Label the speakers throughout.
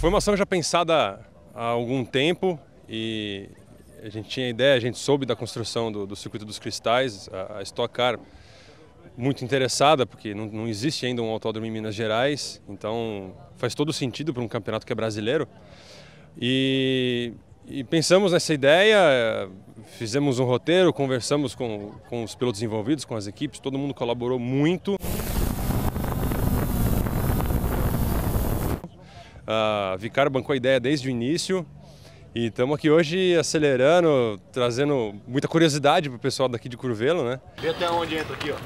Speaker 1: Foi uma ação já pensada há algum tempo e a gente tinha ideia, a gente soube da construção do Circuito dos Cristais, a Stock Car muito interessada, porque não existe ainda um autódromo em Minas Gerais, então faz todo sentido para um campeonato que é brasileiro. E pensamos nessa ideia, fizemos um roteiro, conversamos com os pilotos envolvidos, com as equipes, todo mundo colaborou muito. A Vicaro bancou a ideia desde o início e estamos aqui hoje acelerando, trazendo muita curiosidade para o pessoal daqui de Curvelo, né?
Speaker 2: Vê até onde entra aqui, ó.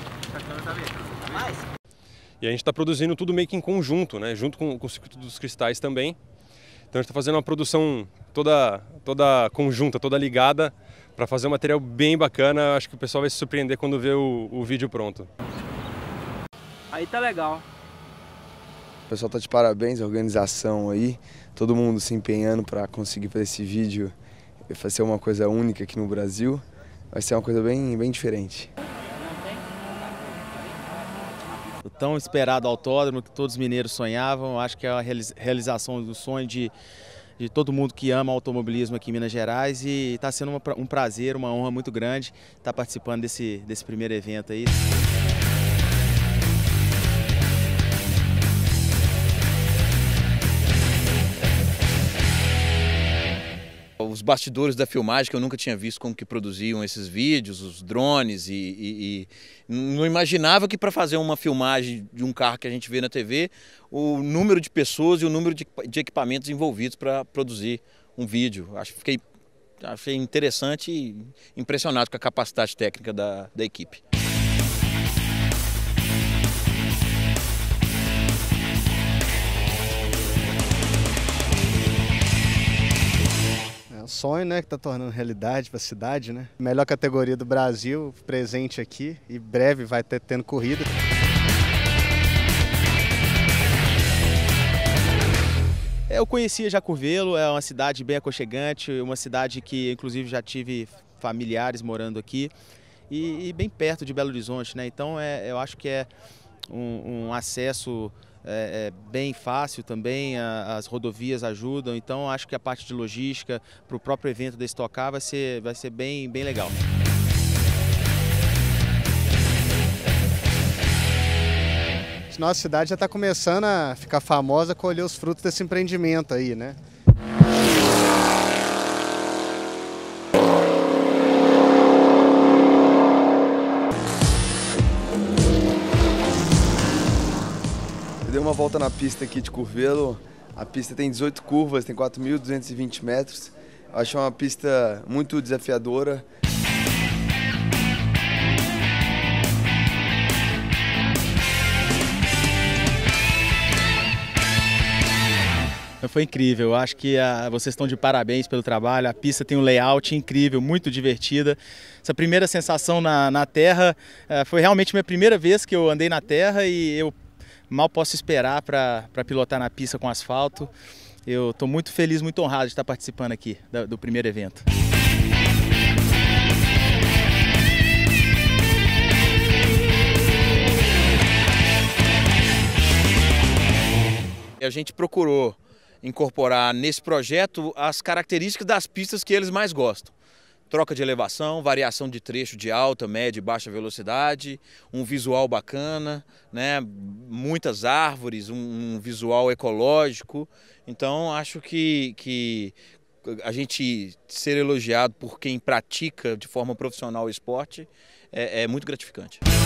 Speaker 1: E a gente está produzindo tudo meio que em conjunto, né? Junto com o Circuito dos Cristais também. Então a gente está fazendo uma produção toda conjunta, toda ligada, para fazer um material bem bacana. Acho que o pessoal vai se surpreender quando vê o vídeo pronto.
Speaker 3: Aí tá legal.
Speaker 4: O pessoal tá de parabéns, a organização aí, todo mundo se empenhando para conseguir fazer esse vídeo, vai ser uma coisa única aqui no Brasil, vai ser uma coisa bem diferente.
Speaker 3: O tão esperado autódromo que todos os mineiros sonhavam, acho que é a realização do sonho de todo mundo que ama automobilismo aqui em Minas Gerais, e está sendo um prazer, uma honra muito grande estar participando desse primeiro evento aí.
Speaker 2: Os bastidores da filmagem, que eu nunca tinha visto como que produziam esses vídeos, os drones, e não imaginava que para fazer uma filmagem de um carro que a gente vê na TV, o número de pessoas e o número de equipamentos envolvidos para produzir um vídeo. Achei interessante e impressionado com a capacidade técnica da equipe.
Speaker 5: Sonho, né, que está tornando realidade para a cidade, né? Melhor categoria do Brasil, presente aqui, e breve vai tendo corrida.
Speaker 3: Eu conhecia já Curvelo, é uma cidade bem aconchegante, uma cidade que inclusive já tive familiares morando aqui e bem perto de Belo Horizonte, né? Então eu acho que é um acesso bem fácil também, as rodovias ajudam, então acho que a parte de logística para o próprio evento da Stock Car vai ser bem legal.
Speaker 5: Nossa cidade já está começando a ficar famosa, colher os frutos desse empreendimento aí, né?
Speaker 4: Eu dei uma volta na pista aqui de Curvelo, a pista tem 18 curvas, tem 4.220 metros, eu acho uma pista muito desafiadora.
Speaker 3: Foi incrível, eu acho que vocês estão de parabéns pelo trabalho, a pista tem um layout incrível, muito divertida. Essa primeira sensação na terra foi realmente minha primeira vez que eu andei na terra e eu mal posso esperar para pilotar na pista com asfalto. Eu estou muito feliz, muito honrado de estar participando aqui do primeiro evento.
Speaker 2: A gente procurou incorporar nesse projeto as características das pistas que eles mais gostam. Troca de elevação, variação de trecho de alta, média e baixa velocidade, um visual bacana, né? Muitas árvores, um visual ecológico. Então acho que a gente ser elogiado por quem pratica de forma profissional o esporte é muito gratificante.